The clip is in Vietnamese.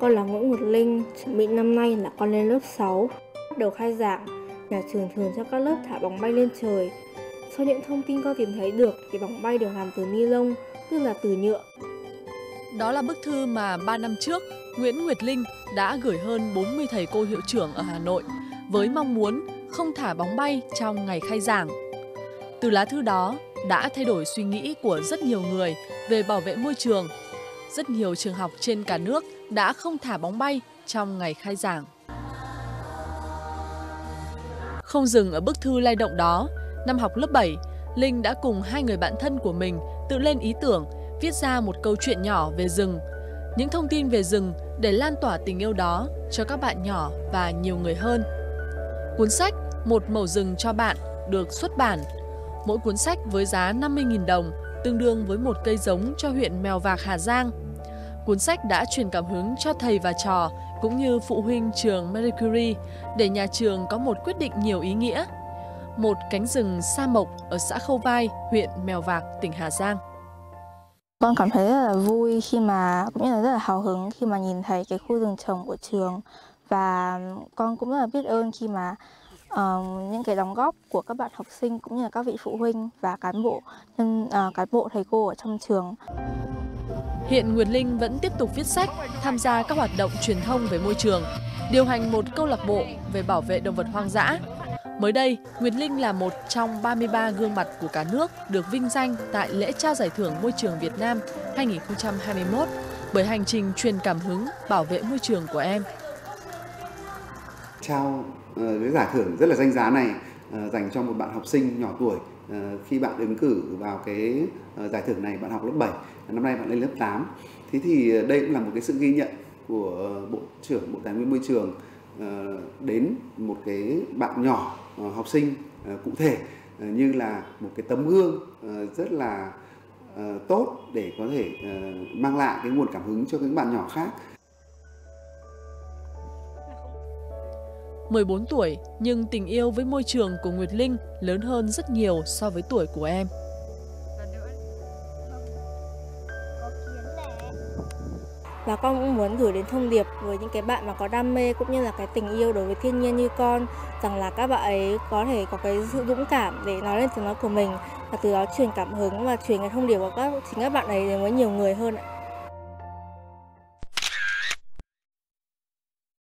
Con là Nguyễn Nguyệt Linh, chuẩn bị năm nay là con lên lớp 6. Bắt đầu khai giảng, nhà trường thường cho các lớp thả bóng bay lên trời. Sau những thông tin con tìm thấy được thì bóng bay được làm từ ni lông, tức là từ nhựa. Đó là bức thư mà 3 năm trước, Nguyễn Nguyệt Linh đã gửi hơn 40 thầy cô hiệu trưởng ở Hà Nội với mong muốn không thả bóng bay trong ngày khai giảng. Từ lá thư đó đã thay đổi suy nghĩ của rất nhiều người về bảo vệ môi trường. Rất nhiều trường học trên cả nước đã không thả bóng bay trong ngày khai giảng. Không dừng ở bức thư lay động đó, năm học lớp 7, Linh đã cùng hai người bạn thân của mình tự lên ý tưởng viết ra một câu chuyện nhỏ về rừng. Những thông tin về rừng để lan tỏa tình yêu đó cho các bạn nhỏ và nhiều người hơn. Cuốn sách Một mẩu rừng cho bạn được xuất bản. Mỗi cuốn sách với giá 50.000 đồng, tương đương với một cây giống cho huyện Mèo Vạc, Hà Giang. Cuốn sách đã truyền cảm hứng cho thầy và trò cũng như phụ huynh trường Marie Curie để nhà trường có một quyết định nhiều ý nghĩa. Một cánh rừng sa mộc ở xã Khâu Vai, huyện Mèo Vạc, tỉnh Hà Giang. Con cảm thấy rất là vui khi mà cũng như là rất là hào hứng khi mà nhìn thấy cái khu rừng trồng của trường, và con cũng rất là biết ơn khi mà những cái đóng góp của các bạn học sinh cũng như là các vị phụ huynh và cán bộ thầy cô ở trong trường. Hiện Nguyệt Linh vẫn tiếp tục viết sách, tham gia các hoạt động truyền thông về môi trường, điều hành một câu lạc bộ về bảo vệ động vật hoang dã. Mới đây, Nguyệt Linh là một trong 33 gương mặt của cả nước được vinh danh tại lễ trao giải thưởng Môi trường Việt Nam 2021 bởi hành trình truyền cảm hứng bảo vệ môi trường của em. Trao cái giải thưởng rất là danh giá này dành cho một bạn học sinh nhỏ tuổi. Khi bạn ứng cử vào cái giải thưởng này, bạn học lớp 7, năm nay bạn lên lớp 8. Thế thì đây cũng là một cái sự ghi nhận của Bộ trưởng Bộ Tài nguyên Môi trường đến một cái bạn nhỏ học sinh cụ thể, như là một cái tấm gương rất là tốt để có thể mang lại cái nguồn cảm hứng cho những bạn nhỏ khác. 14 tuổi, nhưng tình yêu với môi trường của Nguyệt Linh lớn hơn rất nhiều so với tuổi của em. Và con cũng muốn gửi đến thông điệp với những cái bạn mà có đam mê cũng như là cái tình yêu đối với thiên nhiên như con, rằng là các bạn ấy có thể có cái sự dũng cảm để nói lên tiếng nói của mình, và từ đó truyền cảm hứng và truyền cái thông điệp của chính các bạn ấy đến với nhiều người hơn ạ.